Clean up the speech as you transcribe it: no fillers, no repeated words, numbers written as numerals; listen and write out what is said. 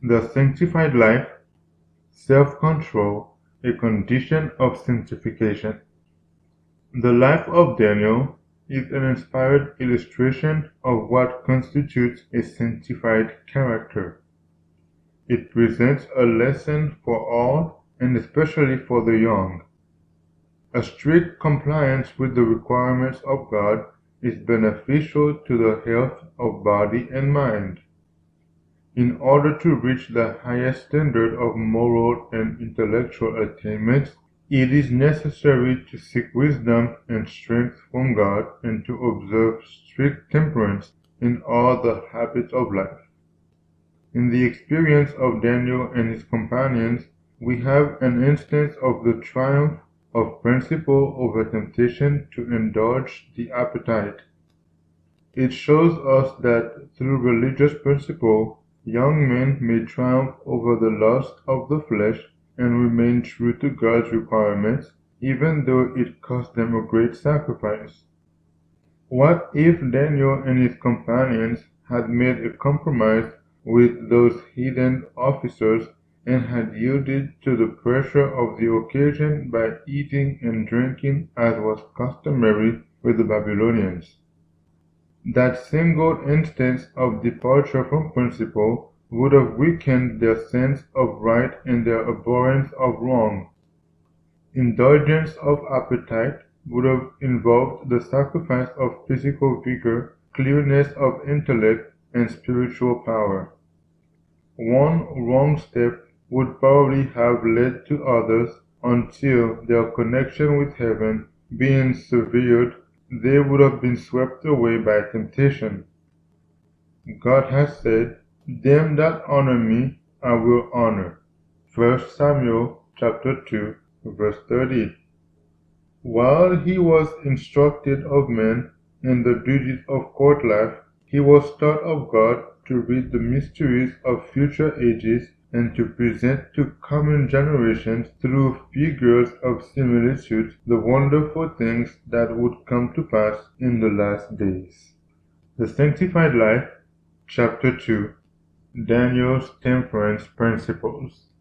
The sanctified life, self-control, a condition of sanctification. The life of Daniel is an inspired illustration of what constitutes a sanctified character. It presents a lesson for all, and especially for the young. A strict compliance with the requirements of God is beneficial to the health of body and mind. In order to reach the highest standard of moral and intellectual attainments, it is necessary to seek wisdom and strength from God and to observe strict temperance in all the habits of life. In the experience of Daniel and his companions, we have an instance of the triumph of principle over temptation to indulge the appetite. It shows us that through religious principle, young men may triumph over the lust of the flesh and remain true to God's requirements, even though it cost them a great sacrifice. What if Daniel and his companions had made a compromise with those heathen officers and had yielded to the pressure of the occasion by eating and drinking as was customary with the Babylonians? That single instance of departure from principle would have weakened their sense of right and their abhorrence of wrong. Indulgence of appetite would have involved the sacrifice of physical vigor, clearness of intellect, and spiritual power. One wrong step would probably have led to others until, their connection with heaven being severed, they would have been swept away by temptation. God has said, "Them that honor me I will honor." 1 Samuel chapter 2, verse 30. While he was instructed of men in the duties of court life, he was taught of God to read the mysteries of future ages and to present to coming generations through figures of similitude the wonderful things that would come to pass in the last days. The Sanctified Life, Chapter 2, Daniel's Temperance Principles.